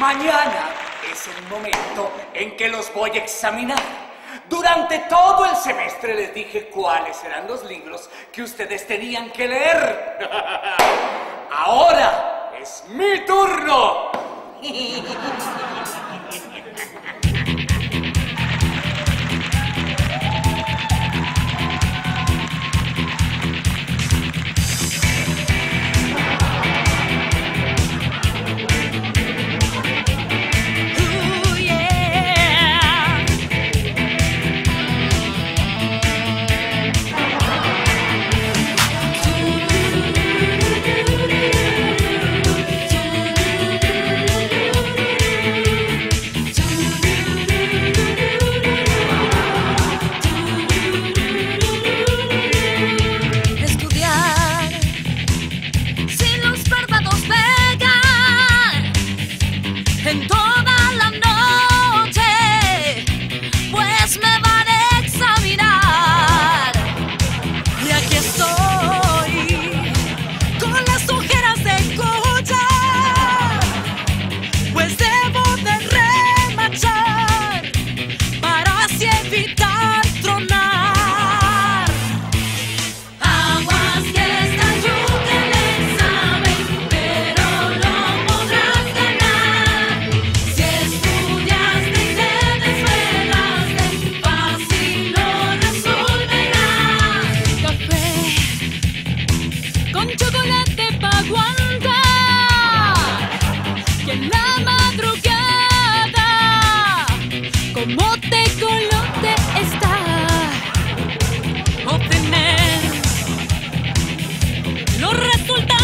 Mañana es el momento en que los voy a examinar. Durante todo el semestre les dije cuáles eran los libros que ustedes tenían que leer. Ahora es mi turno. En toda la noche, pues me van a examinar. Y aquí estoy, con las ojeras de escuchar, pues debo de remachar para así evitar tronar. Aguas que esta lluvia el examen, pero lo podrás ganar. Si estudiaste y te desvelaste, fácil lo resolverás. Café con chocolate pa' aguantar, y en la madrugada, como tecolote está, obtener los resultados